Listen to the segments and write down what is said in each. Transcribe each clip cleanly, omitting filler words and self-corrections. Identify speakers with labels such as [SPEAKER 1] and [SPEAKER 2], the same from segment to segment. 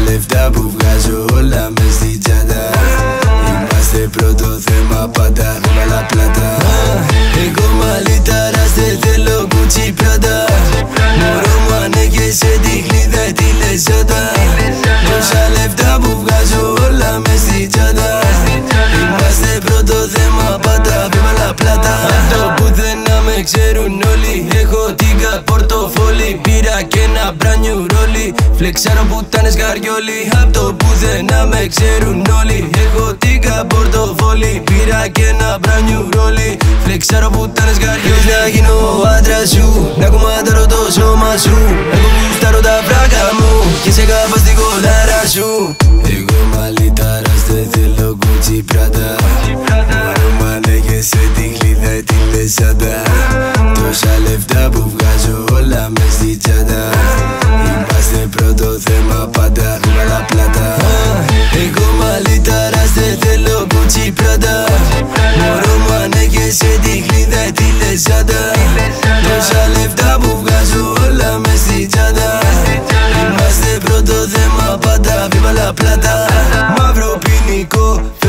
[SPEAKER 1] λεφτά που βγάζω όλα μες στην τσάντα. Είμαστε πρώτο θέμα πάντα, βάλα πλάτα. Εγώ μαλλιτάρας δεν θέλω κουτσί πράτα. Μωρό μου ανέχεσαι τη γλίδα τη λεσάτα. Τόσα λεφτά που βγάζω όλα μες στην τσάντα. Είμαστε πρώτο θέμα πάντα, βάλα πλάτα. Το πουθενά με ξέρουν όλοι. Έχω την πορτοφόλι, πήρα και ένα μπράνιου ρόλι. Φλεξάρω πουτάνες καριόλι. Απ' το πουθενά με ξέρουν όλοι. Έχω την πορτοφόλι, πήρα και ένα μπράνιου ρόλι. Φλεξάρω πουτάνες καριόλι. Να γίνω ο άντρας σου, να κομματάρω το σώμα σου. Εγώ γουστάρω τα βράγκα μου και σε κάπα στην κολάρα σου. Εγώ μαλλιτάρας δεν θέλω κουτσί πράτα. Μωρό μου ανέχεσαι τη γλίδα τη λεσάτα. Τόσα λεφτά που βγάζω όλα μες στην τσάντα. Είμαστε πρώτο θέμα πάντα, βάλα πλάτα. Εγώ μαλλιτάρας δεν θέλω κουτσί πράτα. Μωρό μου ανέχεσαι τη γλίδα τη λεσάτα. Τόσα λεφτά που βγάζω όλα μες στην τσάντα. Είμαστε πρώτο θέμα πάντα, βάλα πλάτα. Μαύρο ποινικό,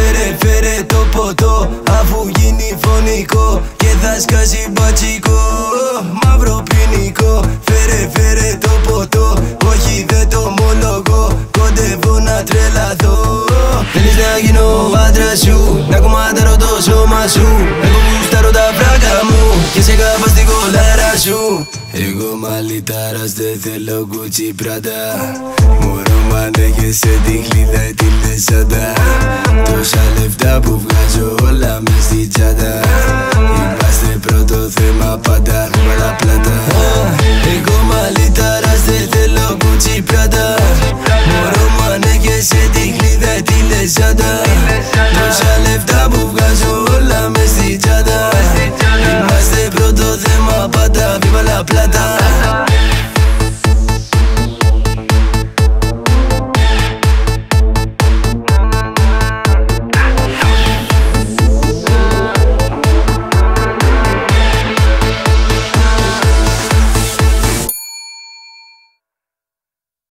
[SPEAKER 1] φέρε το ποτό. Αφού γίνει φωνικό και θα σκάσει μπατσικό. Μαύρο ποινικό, φέρε το ποτό. Όχι δεν το ομολογώ, κοντεύω να τρελαθώ. Θέλεις να γίνω ο άντρας σου, να κομματάρω το σώμα σου. Εγώ γουστάρω τα βράγκα μου και σε κάπα στην κολάρα σου. Εγώ μαλλιτάρας δεν θέλω κουτσί πράτα. Μωρό μου ανέχεσαι τη γλίδα τη λεσάτα. Τόσα λεφτά που βγάζω όλα μες στην τσάντα. Είμαστε πρώτο θέμα πάντα, βάλα πλάτα. Εγώ μαλλιτάρας δεν θέλω κουτσί πράτα. Μωρό μου ανέχεσαι τη γλίδα τη λεσάτα.